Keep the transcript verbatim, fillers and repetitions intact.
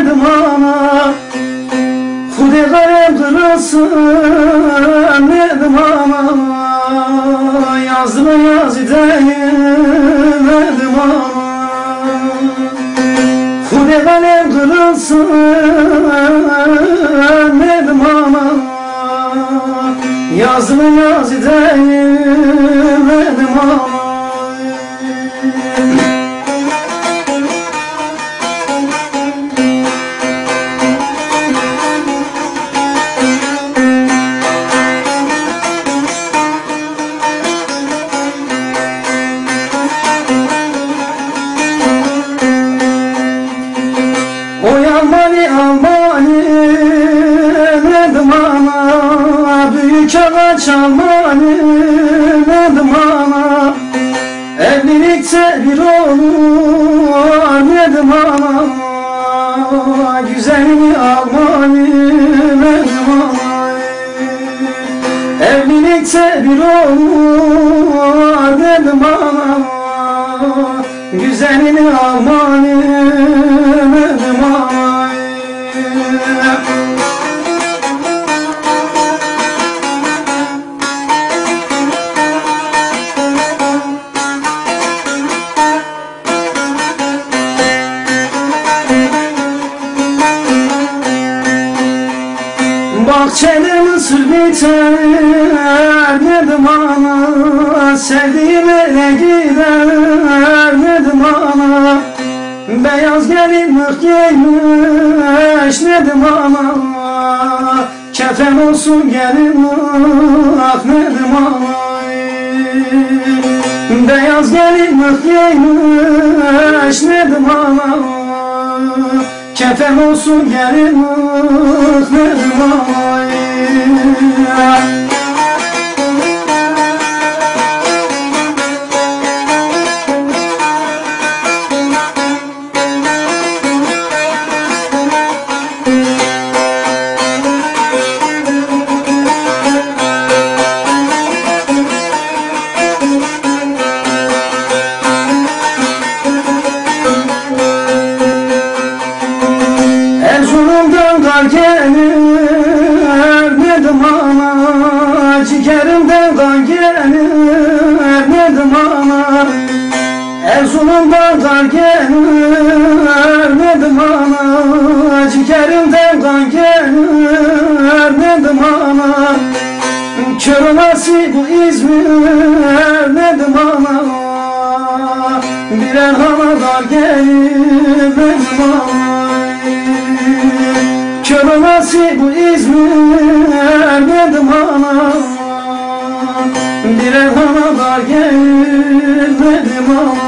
nedim ana Hude kalem kırılsın nedim ana Yazma yaz ideyim nedim ana Hude kalem kırılsın nedim ana Yazma yaz ideyim nedim ana Almani Almani nedim ana Büyük ağaç Almani nedim ana Evlilikte bir olur nedim ana Güzelini Almani nedim ana Evlilikte bir olur nedim ana Güzelini Almani nedim ana Bahçede mısır biter nedim ana Sevdiğim ele gider nedim ana Beyaz gelin mıh giymiş nedim ana Kefen olsun gelin mıh nedim ana Beyaz gelin mıh giymiş nedim ana Kefen olsun gelin mıh nedim ana Erzurum'dan kar gelir nedim ana Ciğerimden kan gelir nedim ana Erzurum'dan kar gelir nedim ana Ciğerimden kan gelir nedim ana Kör olası bu İzmir nedim ana Birer havadar gelir nedim ana Kör olası bu İzmir nedim ana Birer havadar gelir nedim ana